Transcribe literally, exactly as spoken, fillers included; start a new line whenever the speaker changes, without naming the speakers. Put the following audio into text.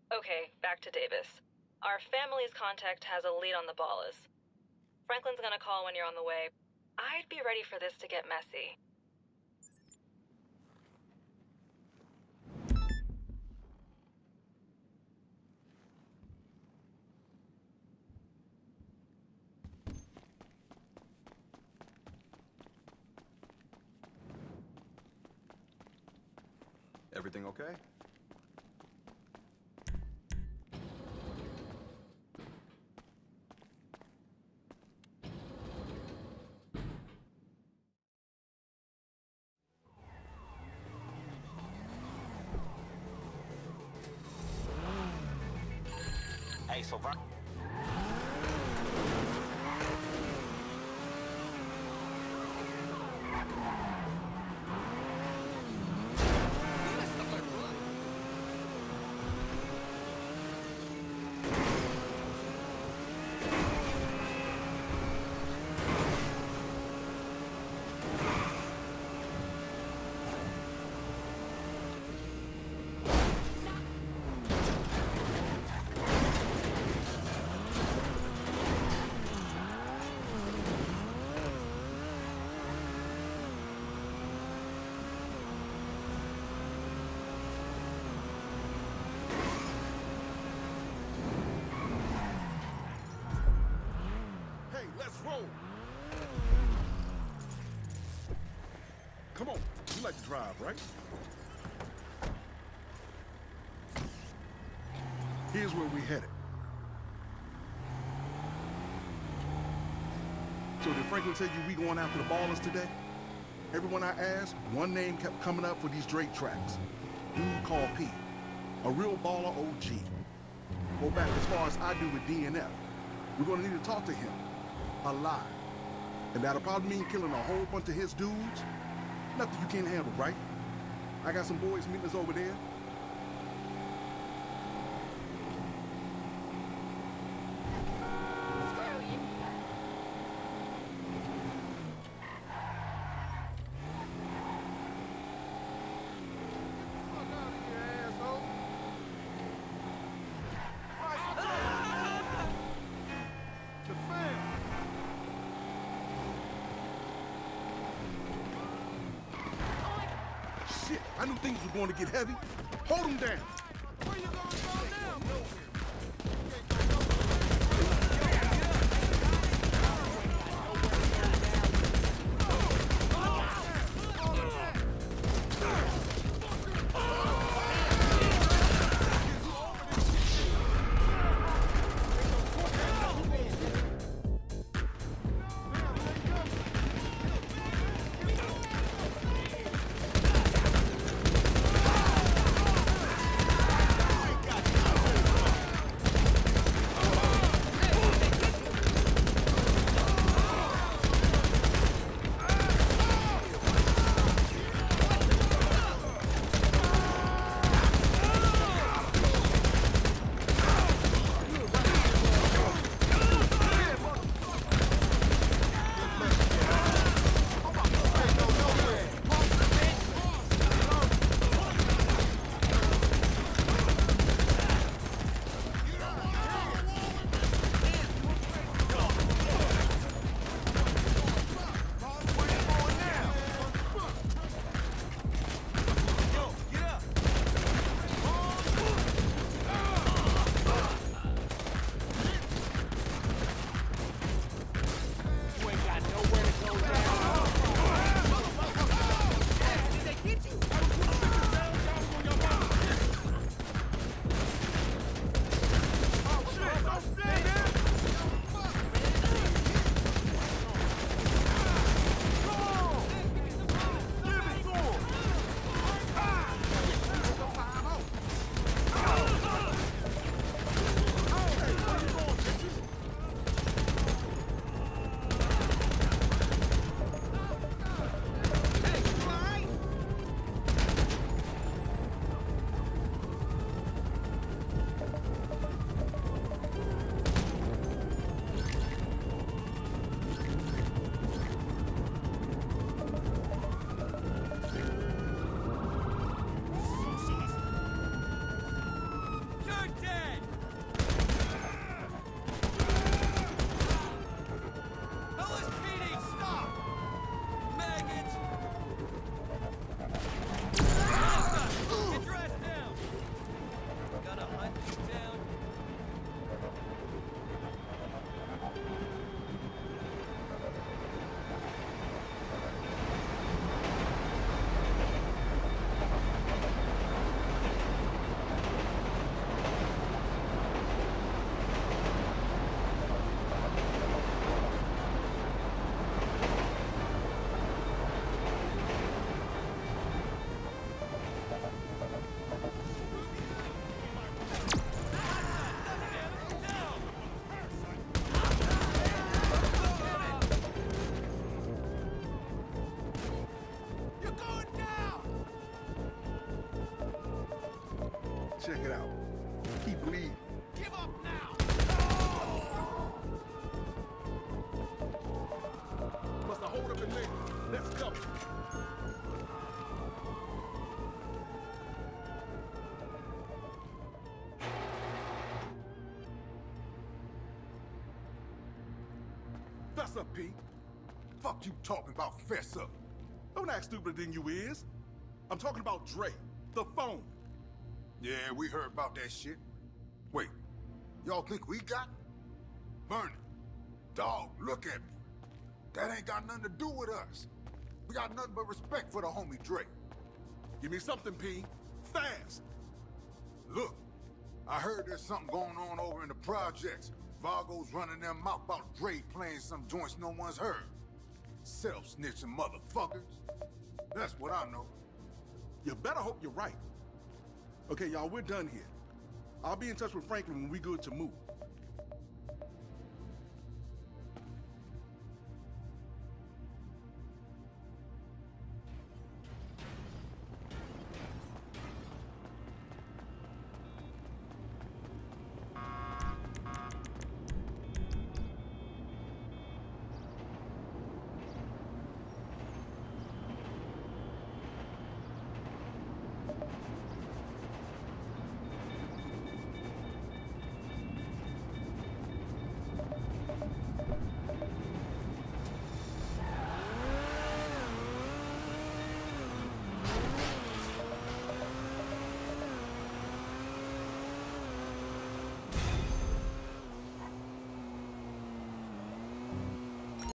Okay, back to Davis. Our family's contact has a lead on the Ballas. Franklin's gonna call when you're on the way. I'd be ready for this to get messy.
Everything okay?
Hey, so Ver-
Let's roll. Come on, you like to drive, right? Here's where we headed. So did Franklin tell you we going after the Ballas today? Everyone I asked, one name kept coming up for these Drake tracks. Dude called P. A real baller O G. Go back as far as I do with D N F. We're gonna need to talk to him. Alive. And that'll probably mean killing a whole bunch of his dudes. Nothing you can't handle, right? I got some boys meeting us over there. Shit, I knew things were going to get heavy. Hold them down. Where you gonna go now? Check it out. Keep bleeding.
Give up now!
Must have hold up in there. Let's go. Fess up, P.
Fuck you talking about fess up?
Don't act stupider than you is. I'm talking about Dre, the phone.
Yeah, we heard about that shit. Wait, y'all think we got? Vernon, dog, look at me. That ain't got nothing to do with us. We got nothing but respect for the homie Dre.
Give me something, P. Fast.
Look, I heard there's something going on over in the projects. Vargo's running their mouth about Dre playing some joints no one's heard. Self-snitching motherfuckers. That's what I know.
You better hope you're right. Okay, y'all, we're done here. I'll be in touch with Franklin when we good to move.